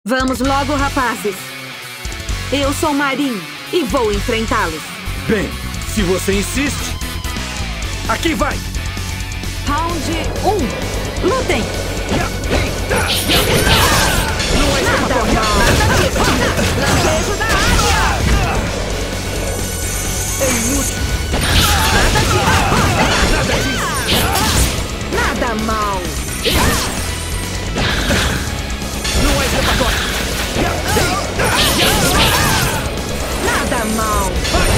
Vamos logo, rapazes. Eu sou Marin e vou enfrentá-los. Bem, se você insiste. Aqui vai! Round 1. Lutem! Não é escapatória! Lampejo da área! É inútil! Nada disso! Nada mal! Não é escapatória! Nada mal!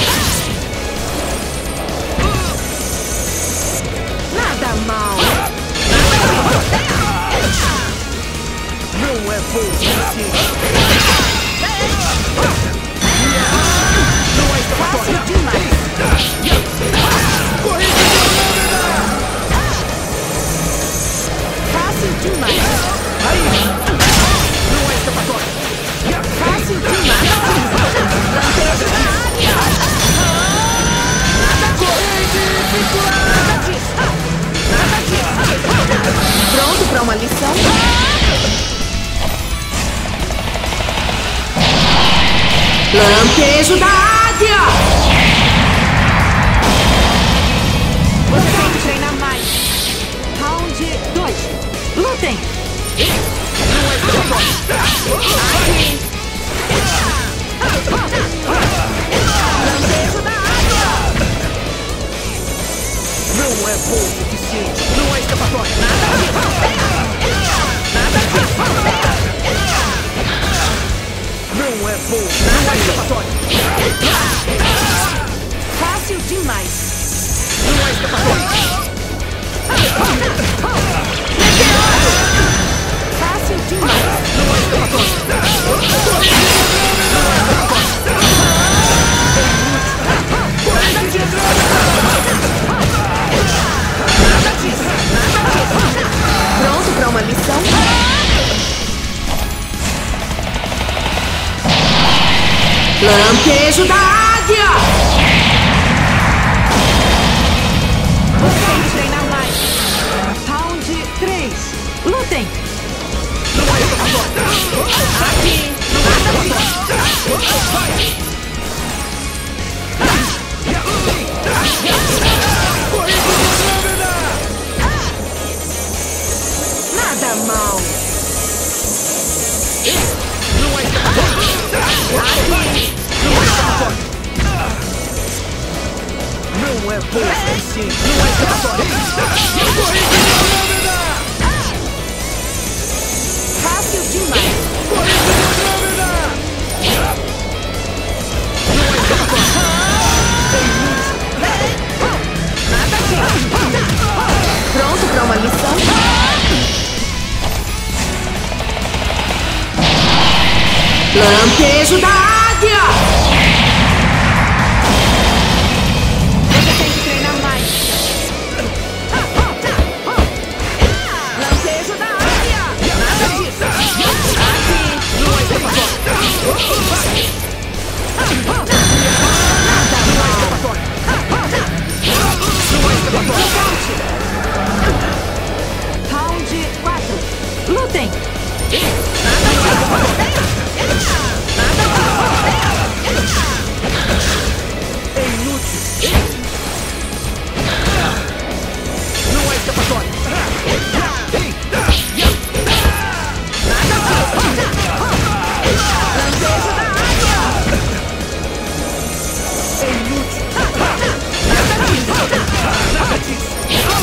Nada mal! Não é bom o suficiente! Não é escapatória! Fácil demais! Fácil demais! Não é escapatória! Fácil demais! Lampejo da área! Nada disso! Nada disso! Pronto pra uma lição? Lampejo da águia! Você tem que treinar mais. Round 2. Lutem! Não é escapatória! Aqui! Lampejo da águia! Não é bom o suficiente! Não é escapatória! Nada disso! Não é bom! Não é escapatória! Fácil demais! Não é escapatória! Fácil demais! Não é escapatória! Nada disso! Nada disso! Pronto pra uma lição? Lampejo da águia! Você tem que treinar mais. Round 3. Lutem! Não é escapatória! Aqui! Nada disso! Nada mal! Não é escapatória! Aqui! Não é escapatória! Não é bom o suficiente! Não é escapatória! Fácil demais! Não é escapatória! Nada disso! Pronto pra uma lição? Lampejo da águia! Você tem que treinar mais. Lampejo da águia! Nada disso! Aqui! Não é escapatória! Nada Não é mal! escapatória! Não é escapatória! Round 4. Lutem! É inútil! Não é escapatória! Lampejo da águia! É inútil! Nada disso!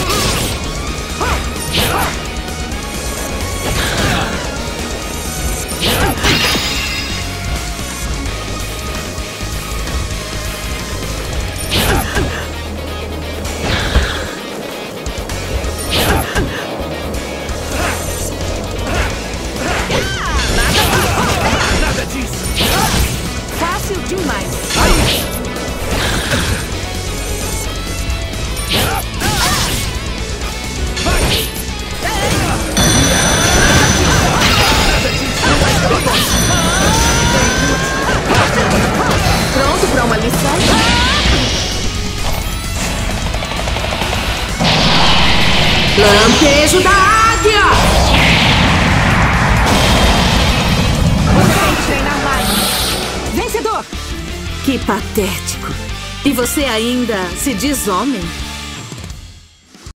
Nada disso! Fácil demais! Pronto pra uma lição? Lampejo da águia! Que patético. E você ainda se diz homem?